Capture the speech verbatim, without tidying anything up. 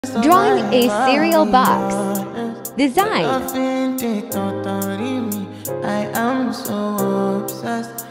Drawing a cereal box. Design. I am so obsessed.